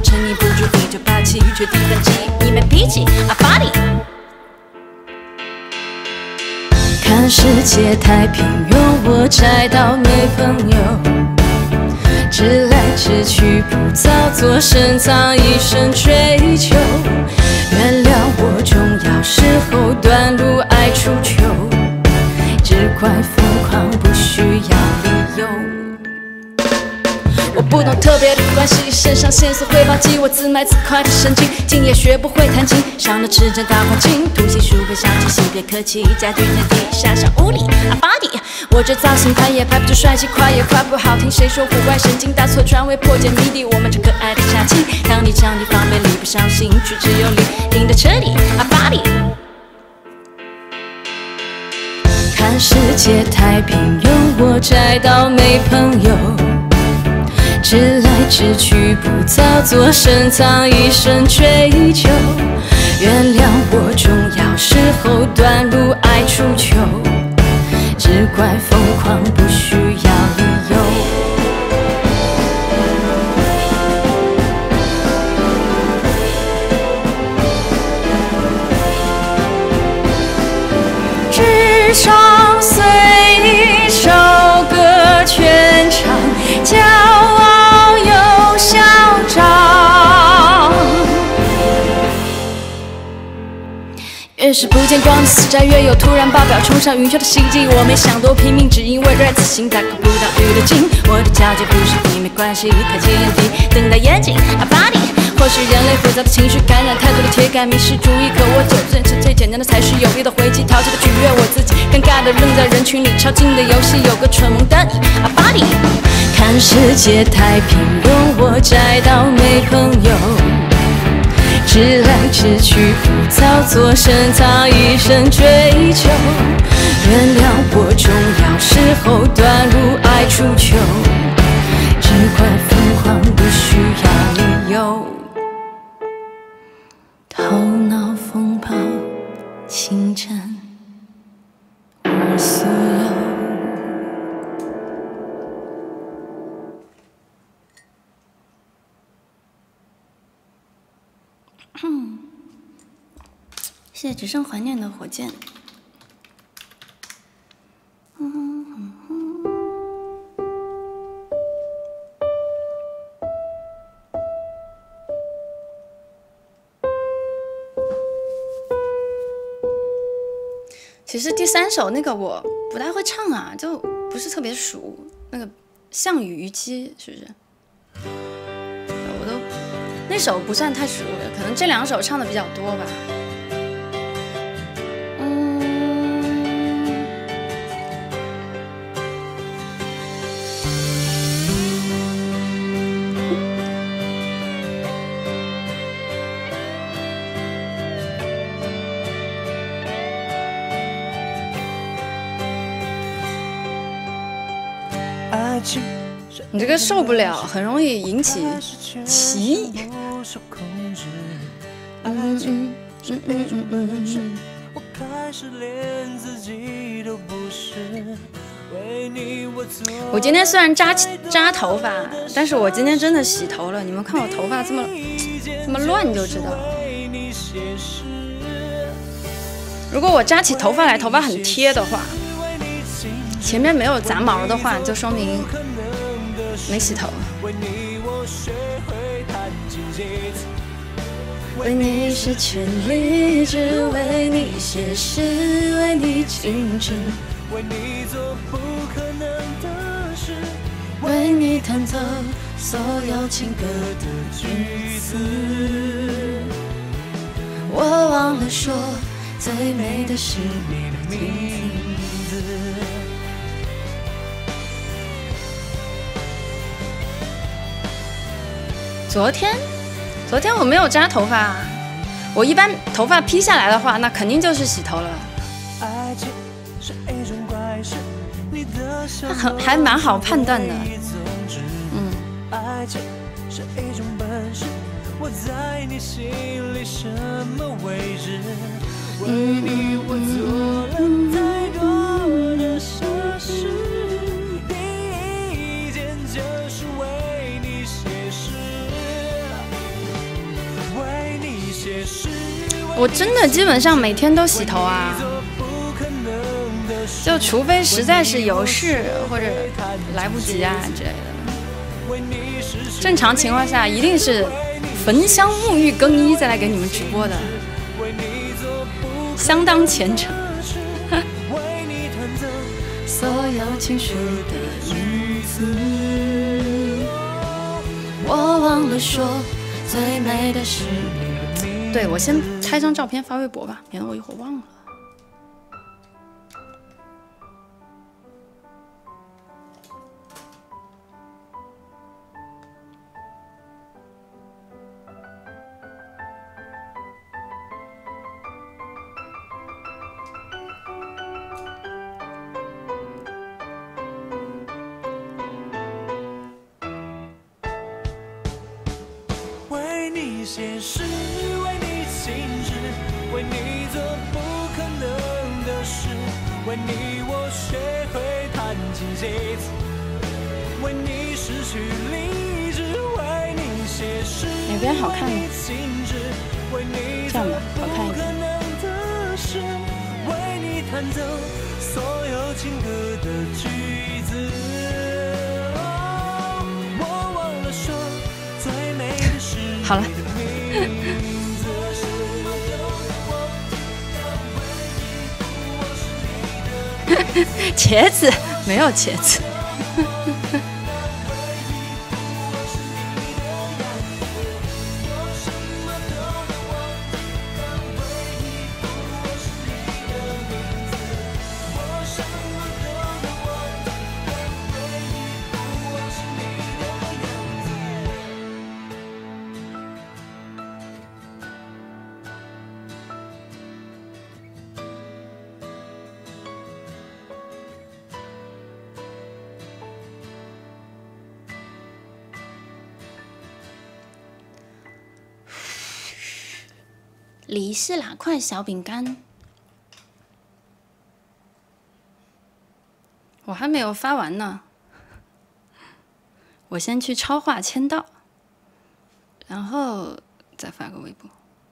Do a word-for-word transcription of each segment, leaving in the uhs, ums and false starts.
趁你不注意就抛弃，却提分机，你没脾气啊发力。看世界太平庸，我宅到没朋友，直来直去不造作，深藏一生追求。原谅我重要时候短路爱出糗，只怪疯狂不需要理由。我不懂特别的关系，肾上腺素会暴击我自卖自夸的神经，竟也学不会弹琴，上了指针大黄金，突袭鼠辈相机性别客气，家具内地下上无理啊巴迪。我这造型拍也拍不出帅气，夸也夸不好听，谁说户外神经大错传为破解谜底？我们这可爱的假期，当你强敌防备离不上兴趣，只有你赢得彻底啊巴迪。看世界太平庸，我宅到没朋友，直来直去不造作，深藏一生追求。原谅我重要时候短路爱出糗，只怪疯狂不需要理由。至少随一首歌全场，骄傲又嚣张。越是不见光的死宅，越有突然爆表冲上云霄的袭击。我没想多拼命，只因为热自信打扣不到雨的劲。我的交界不是你没关系，抬起眼皮瞪大眼睛啊 body。或许人类复杂的情绪感染太多的铁杆迷失主义，可我总认识最简单的才是有力的回击，淘气的取悦我自己，尴尬的扔在人群里，超近的游戏有个蠢萌的你啊 body。看世界太平庸，我宅到没朋友，直来直去不造作，深藏一生追求。原谅我重要时候短路爱出糗，只怪疯狂不需要理由。头脑风暴侵占我所有。嗯，谢谢只剩怀念的火箭。嗯嗯嗯。其实第三首那个我不太会唱啊，就不是特别熟。那个《项羽虞姬》是不是？我都那首不算太熟了，可能这两首唱的比较多吧。嗯。你这个受不了，很容易引起歧义。嗯嗯嗯嗯嗯嗯。我今天虽然扎扎头发，但是我今天真的洗头了。你们看我头发这么这么乱就知道。如果我扎起头发来，头发很贴的话，前面没有杂毛的话，就说明没洗头。为你是全力，只为你写诗，为你静止，为你做不可能的事，为你弹奏所有情歌的句子。我忘了说，最美的是你的名字。昨天，昨天我没有扎头发。我一般头发披下来的话，那肯定就是洗头了。很还蛮好判断的。嗯。嗯嗯我真的基本上每天都洗头啊，就除非实在是有事或者来不及啊之类的。正常情况下一定是焚香沐浴更衣再来给你们直播的，相当虔诚。所有情绪的名字，我忘了说最美的是。对，我先拍张照片发微博吧，免得我一会儿忘了。 为你写诗，为你静止，为你做不可能的事，为你我学会弹琴写词，为你失去理智，为你写诗， 哪边好看呢？ 为你这样吧，好看一点。 为你弹奏所有情歌的句子，我忘了说最美的是。 好了。茄子没有茄子。梨是哪块小饼干？我还没有发完呢，我先去超话签到，然后再发个微博。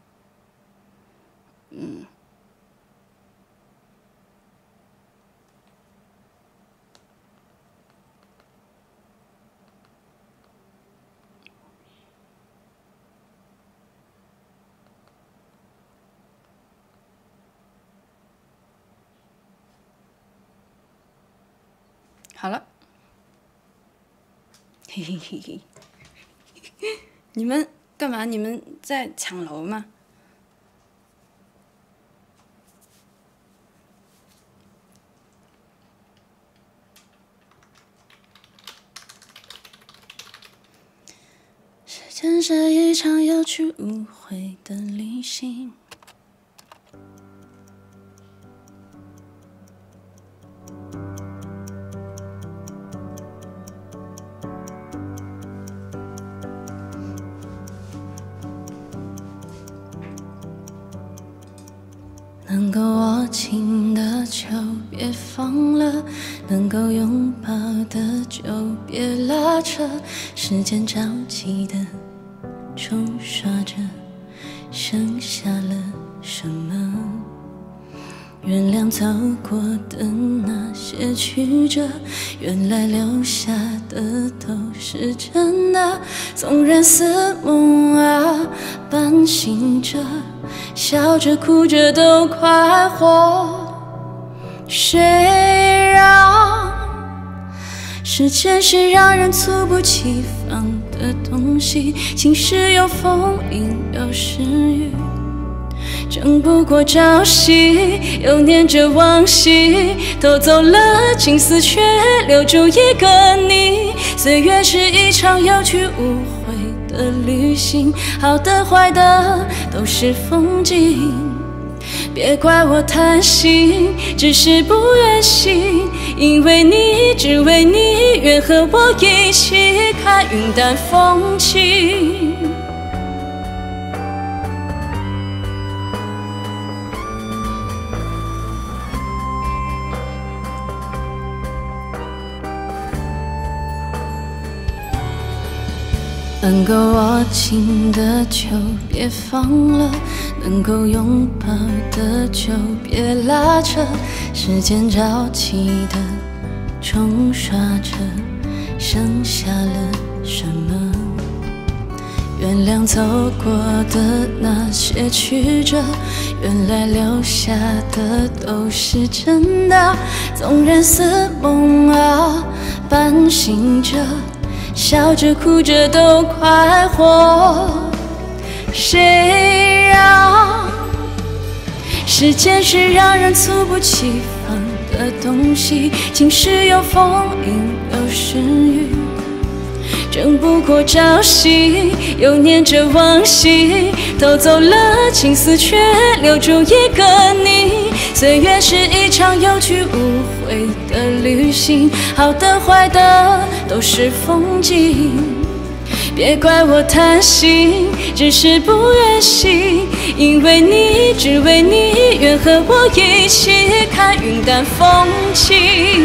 嗯。好了，嘿嘿嘿嘿，你们干嘛？你们在抢楼吗？时间是一场有去无回的旅行。能够握紧的就别放了，能够拥抱的就别拉扯，时间着急的冲刷着，剩下了什么？原谅走过的那些曲折，原来留下的都是真的，纵然似梦啊半醒着，笑着哭着都快活。谁让时间是让人猝不及防的东西，晴时有风，阴有时雨，争不过朝夕，又念着往昔，偷走了青丝，却留住一个你。岁月是一场有去无回的旅行，好的坏的都是风景。别怪我贪心，只是不愿醒，因为你，只为你，愿和我一起看云淡风轻。 能够握紧的就别放了，能够拥抱的就别拉扯，时间着急的冲刷着，剩下了什么？原谅走过的那些曲折，原来留下的都是真的。纵然似梦啊，半醒着，笑着哭着都快活。谁让时间是让人猝不及防的东西，晴时有风，阴有时雨，争不过朝夕，又念着往昔，偷走了青丝，却留住一个你。岁月是一场有去无回的旅行，好的坏的都是风景。别怪我贪心，只是不愿醒，因为你，只为你，愿和我一起看云淡风轻。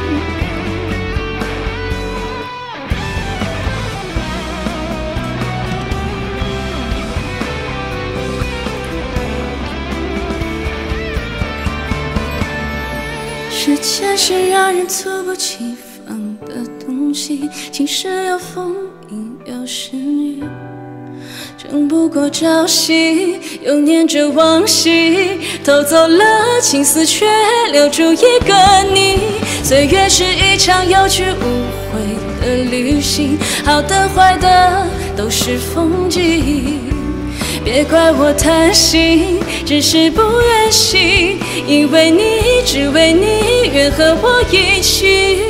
时间是让人猝不及防的东西，晴时有风，阴有时雨，争不过朝夕，又念着往昔，偷走了青丝，却留住一个你。岁月是一场有去无回的旅行，好的坏的都是风景。别怪我贪心，只是不愿醒，因为你，只为你，愿和我一起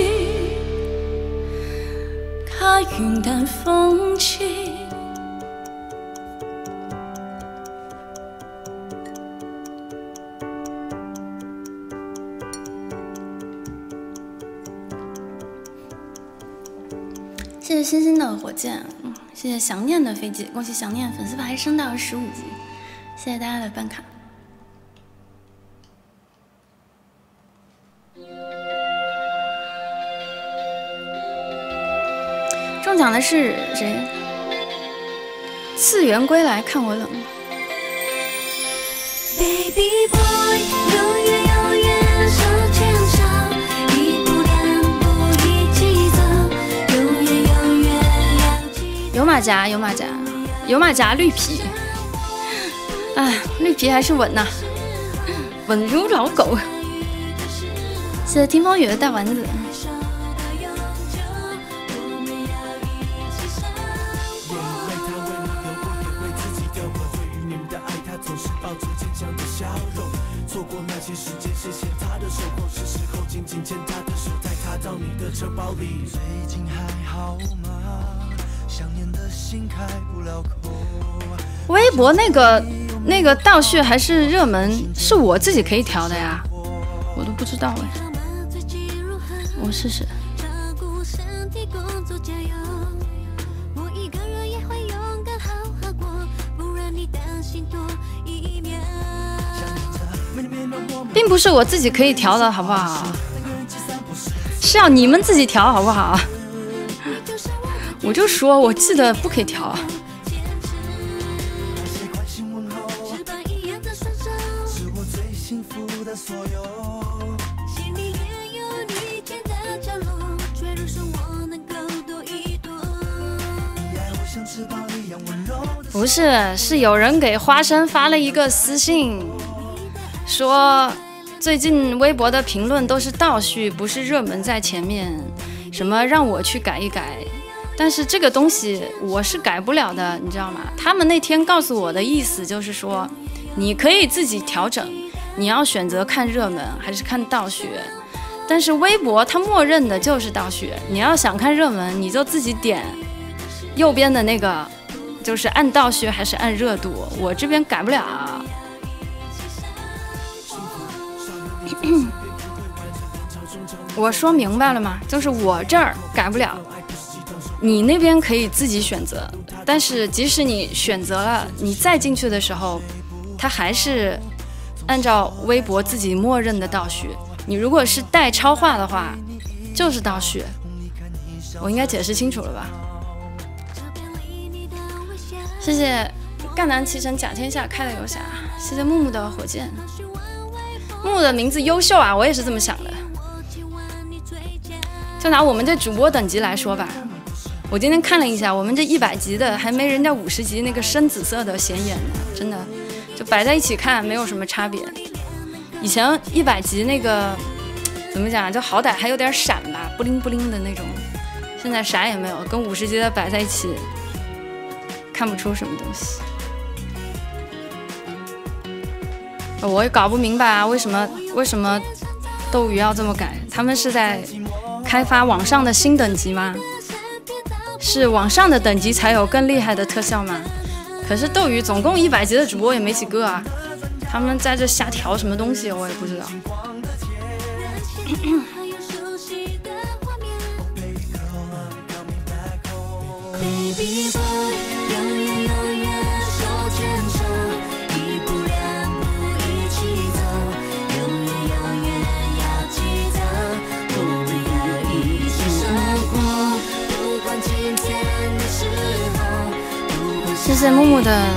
看云淡风轻。谢谢星星的火箭，嗯，谢谢想念的飞机，恭喜想念粉丝牌升到十五级，谢谢大家的办卡。中奖的是谁？次元归来，看我冷。Baby boy， 永远永远手牵手，一步两步一起走，永远永远要记得。有马甲，有马甲，有马甲，绿皮。哎，绿皮还是稳呐、啊，稳如老狗。谢谢听风雨的大丸子。错过那些时间，谢谢他的守候，是时候紧紧牵他的手，带他到你的车包里。最近还好吗？想念的心开不了口。微博那个那个倒叙还是热门，是我自己可以调的呀，我都不知道哎。我试试。并不是我自己可以调的，好不好？是要你们自己调，好不好？我就说，我记得不可以调。不是，是有人给花生发了一个私信，说最近微博的评论都是倒叙，不是热门在前面，什么让我去改一改。但是这个东西我是改不了的，你知道吗？他们那天告诉我的意思就是说，你可以自己调整，你要选择看热门还是看倒叙。但是微博它默认的就是倒叙，你要想看热门，你就自己点右边的那个，就是按倒叙还是按热度，我这边改不了。我说明白了吗？就是我这儿改不了，你那边可以自己选择。但是即使你选择了，你再进去的时候，它还是按照微博自己默认的倒叙。你如果是带超话的话，就是倒叙。我应该解释清楚了吧？ 谢谢赣南骑乘甲天下开的游侠，谢谢木木的火箭。木木的名字优秀啊，我也是这么想的。就拿我们这主播等级来说吧，我今天看了一下，我们这一百级的还没人家五十级那个深紫色的显眼呢，真的就摆在一起看没有什么差别。以前一百级那个怎么讲，就好歹还有点闪吧，布灵布灵的那种，现在啥也没有，跟五十级的摆在一起看不出什么东西。我也搞不明白啊，为什么为什么斗鱼要这么改？他们是在开发网上的新等级吗？是网上的等级才有更厉害的特效吗？可是斗鱼总共一百级的主播也没几个啊，他们在这瞎调什么东西，我也不知道。谢谢木木的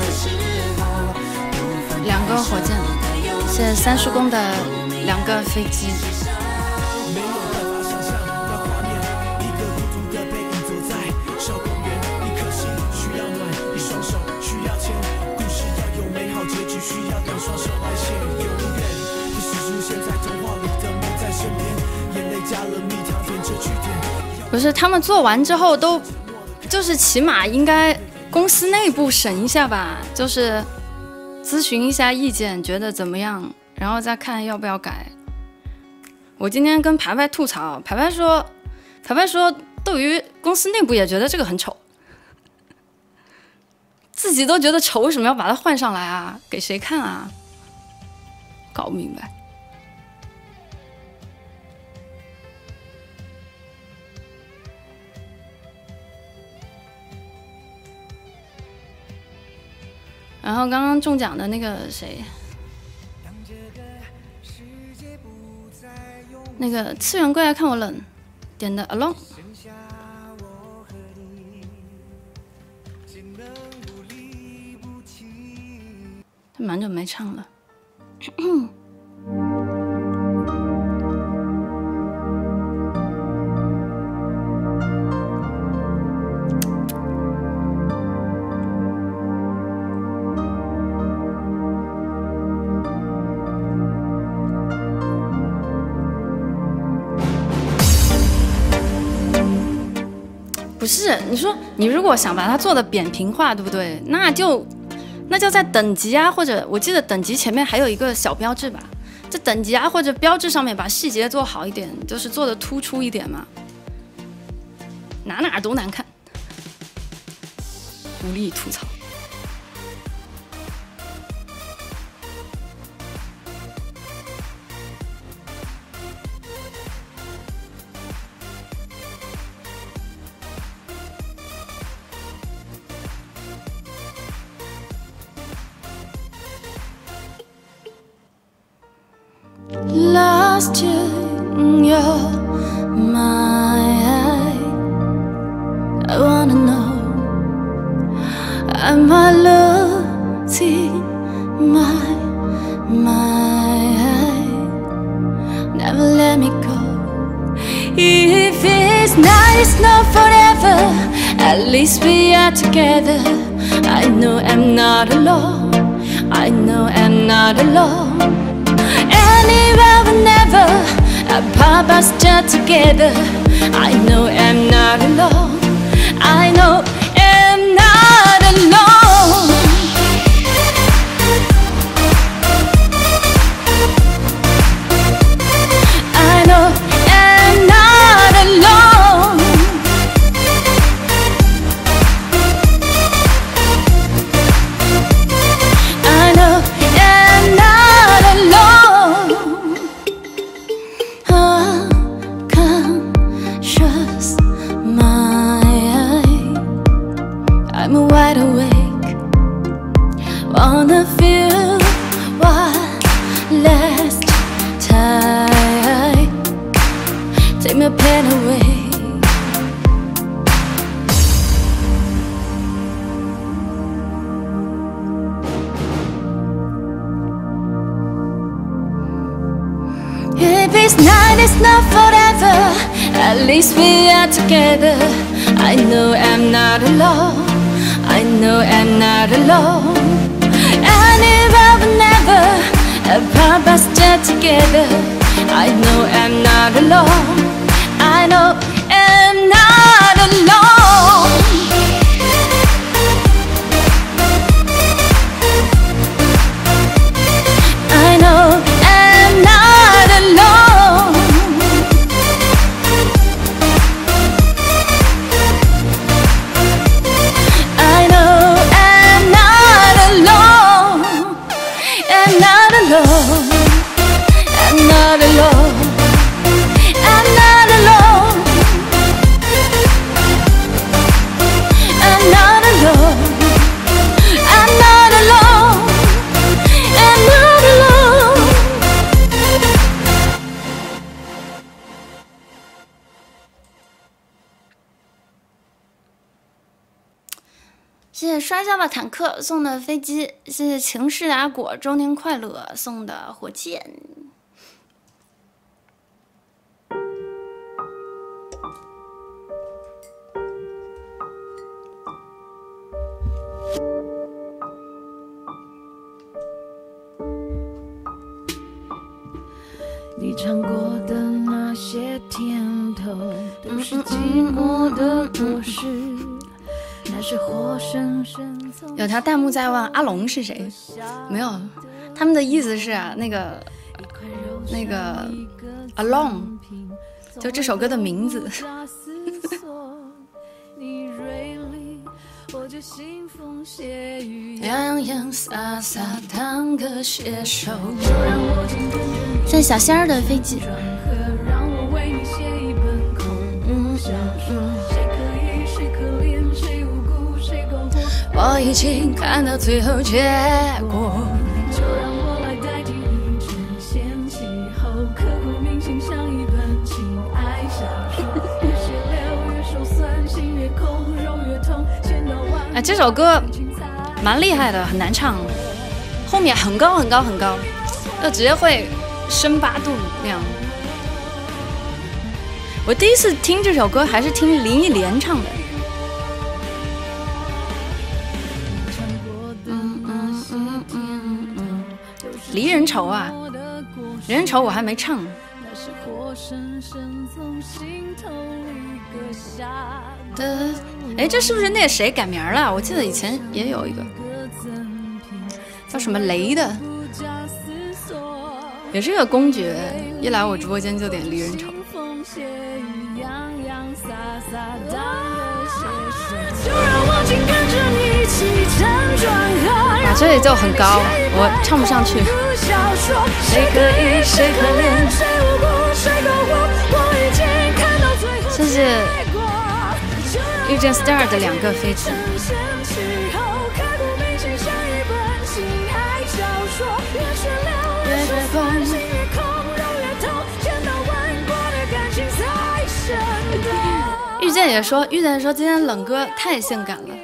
两个火箭，谢谢三叔公的两个飞机。不是，他们做完之后都，就是起码应该。公司内部审一下吧，就是咨询一下意见，觉得怎么样，然后再看要不要改。我今天跟排排吐槽，排排说，排排说，斗鱼公司内部也觉得这个很丑，自己都觉得丑，为什么要把它换上来啊？给谁看啊？搞不明白。然后刚刚中奖的那个谁，那个次元归来看我冷点的 alone， 他蛮久没唱了。不是，你说你如果想把它做的扁平化，对不对？那就那就在等级啊，或者我记得等级前面还有一个小标志吧，在等级啊或者标志上面把细节做好一点，就是做的突出一点嘛。哪哪都难看，无力吐槽。Lost you in your mind. I wanna know, am I losing my mind? Never let me go. If it's not, it's not forever. At least we are together. I know I'm not alone. I know I'm not alone.Anywhere, whenever, our papas just together. I know I'm not alone. I know I'm not alone. I know I'm not alone. I know I'm not alone.I'm wide awake. this night is not forever. At least we are together. I know I'm not alone. I know I'm not alone. And if I would never apart but still together, I know I'm not alone. I know I'm not alone. I know I'm not alone. I know I'm not alone. I'm not alone. I'm not alone. I'm not alone. I'm not alone. I'm not alone. I'm not alone. 谢谢摔跤吧坦克送的飞机，谢谢情世达果周年快乐送的火箭。 你尝过的那些甜头，都是寂寞的果实。那是活生生从有条弹幕在问阿龙是谁，没有，他们的意思是啊，那个那个 Alone， 就这首歌的名字。洋洋洒洒当个写手。谢谢小仙儿的飞机。我已经看到最后结果。就让我来代替你呈现气候，刻骨铭心像一本情爱小说。越是流越手酸，心越空，肉越痛。哎，这首歌蛮厉害的，很难唱，后面很高很高很高，就直接会升八度那样。我第一次听这首歌还是听林忆莲唱的。离人愁啊，离人愁我还没唱。的，哎，这是不是那谁改名了？我记得以前也有一个叫什么雷的，也是个公爵，一来我直播间就点离人愁。啊，这里就很高，我唱不上去。谁可以，谁可怜，谁无辜，谁苟活，我已经看到最后。谢谢遇见 Star 的两个飞机。遇见也说，遇见说今天冷哥太性感了。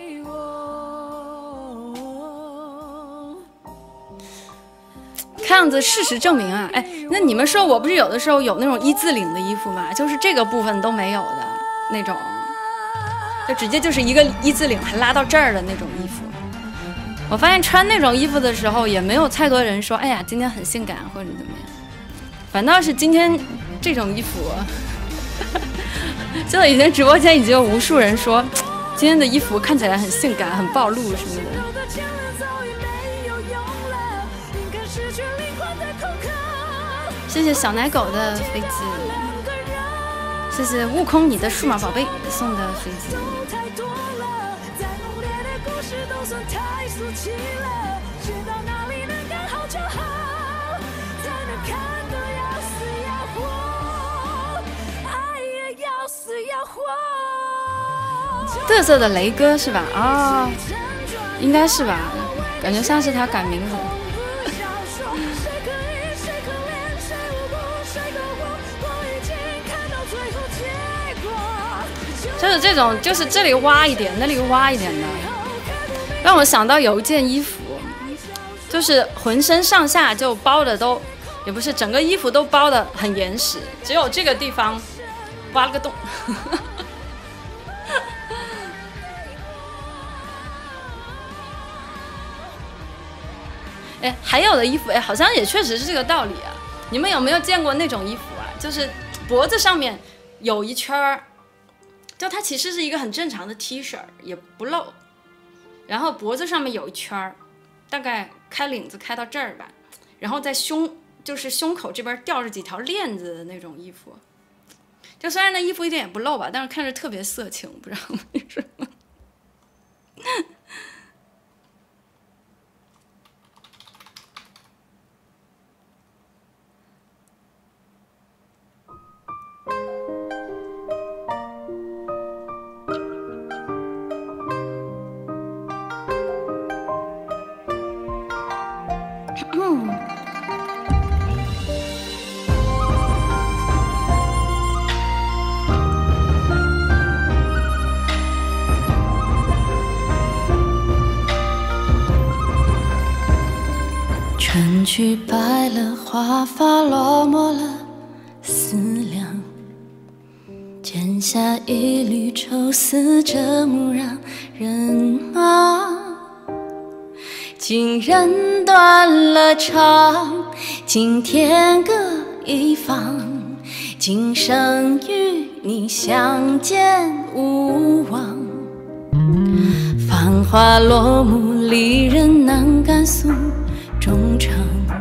看样子事实证明啊，哎，那你们说我不是有的时候有那种一字领的衣服吗？就是这个部分都没有的那种，就直接就是一个一字领还拉到这儿的那种衣服。我发现穿那种衣服的时候，也没有太多人说，哎呀，今天很性感或者怎么样，反倒是今天这种衣服，就以前直播间已经有无数人说，今天的衣服看起来很性感，很暴露什么的。谢谢小奶狗的飞机，谢谢悟空你的数码宝贝送的飞机。嘚瑟的雷哥是吧？啊、哦，应该是吧，感觉像是他改名字。就是这种，就是这里挖一点，那里挖一点的，让我想到有一件衣服，就是浑身上下就包的都也不是整个衣服都包得很严实，只有这个地方挖了个洞。哎，还有的衣服，哎，好像也确实是这个道理啊。你们有没有见过那种衣服啊？就是脖子上面有一圈儿，就它其实是一个很正常的 T 恤，也不露，然后脖子上面有一圈儿，大概开领子开到这儿吧，然后在胸就是胸口这边吊着几条链子的那种衣服。就虽然那衣服一点也不露吧，但是看着特别色情，不知道为什么。 春去白了，华发落寞了思量，剪下一缕愁丝折目让人忙。今人断了肠，今天各一方，今生与你相见无望。繁华落幕，离人难敢诉衷肠。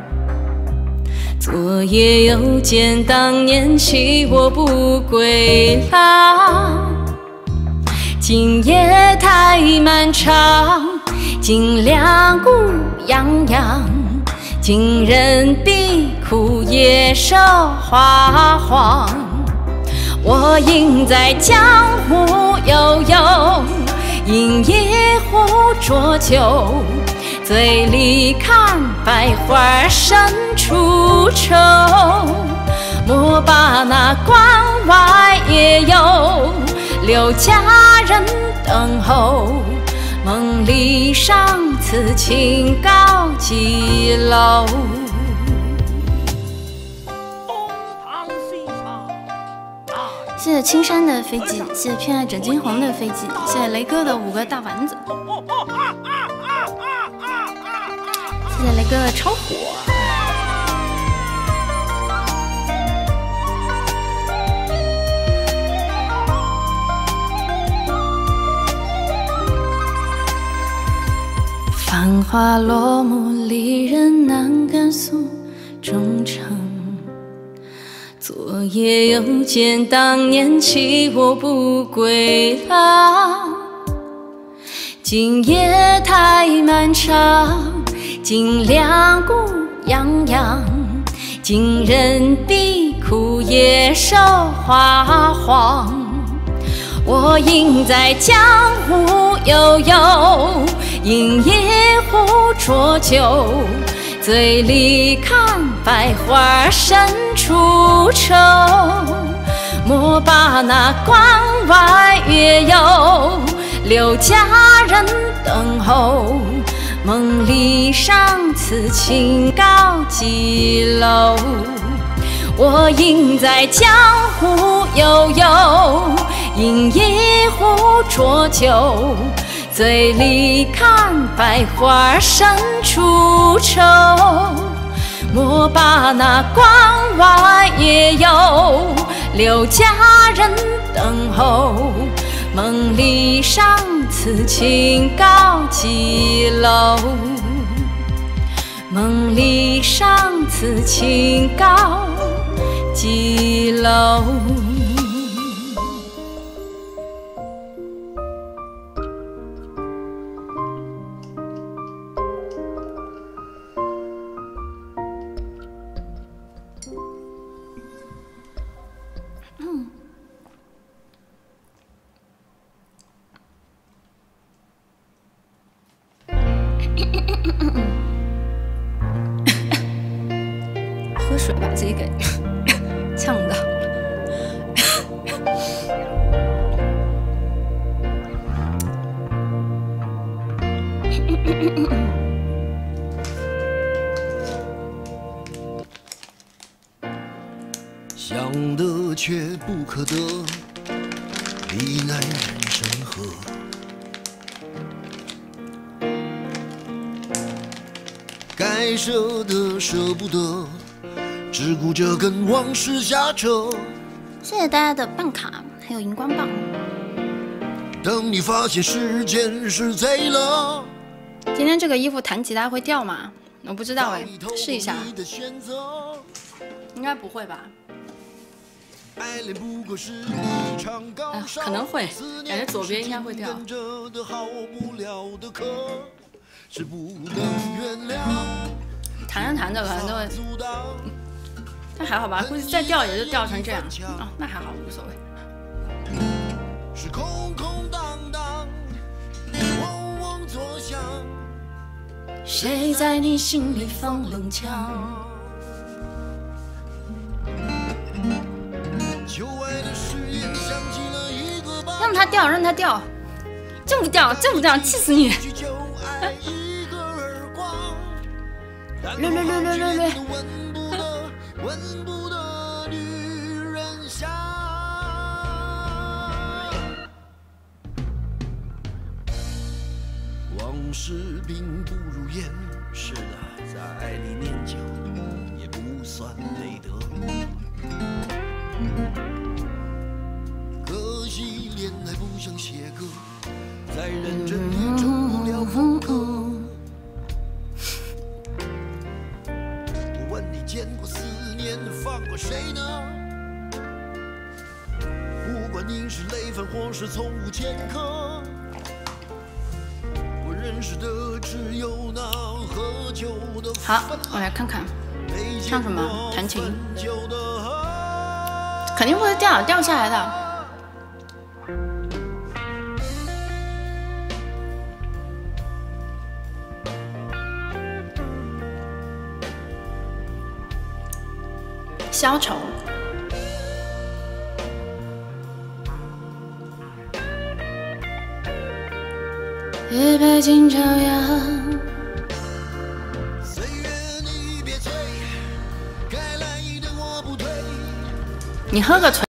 昨夜又见当年弃我不归郎，今夜太漫长，今两顾洋洋，今人必枯叶瘦花黄。我应在江湖悠悠，饮一壶浊酒，醉里看百花深处愁。莫把那关外也有，留佳人等候。梦里上此情高几楼？ 谢谢青山的飞机，谢谢偏爱枕金黄的飞机，谢谢雷哥的五个大丸子，谢谢雷哥的超火。繁华落幕，离人难敢诉衷肠。昨夜又见当年弃我不归郎，今夜太漫长，今两顾洋洋，今人必枯叶瘦花黄。我应在江湖悠悠，饮一壶浊酒，醉里看百花深处愁。莫把那关外月有，留佳人等候。梦里上此情高几楼？我应在江湖悠悠，饮一壶浊酒，醉里看百花深处愁。莫把那关外也有，留佳人等候。梦里上此情高几楼？梦里上此情高几楼？喝水把自己给呛到。 想得却不可得，离难人生河。该舍的舍不得，只顾着跟往事瞎扯。 谢谢大家的办卡，还有荧光棒。 等你发现时间是贼了。 今天这个衣服弹吉他会掉吗？我不知道哎，试一下。应该不会吧？哎，可能会，感觉左边应该会掉。弹着弹着可能都会，但还好吧，估计再掉也就掉成这样啊，那还好，无所谓。是空空荡荡，嗡嗡作响。谁在你心里放冷枪？让它掉，让它掉，这不掉，这不掉，气死你！略略略略略略。往事并不如烟，是的，在爱里念旧也不算美德。可惜恋爱不像写歌，再认真也成不了风格。我问你，见过思念放过谁呢？不管你是累犯或是从无前科。认识的只有那喝酒的。好，我来看看唱什么，弹琴，肯定会掉掉下来的。消愁。一杯敬朝阳，岁月你别催，该来的我不退。你喝个锤。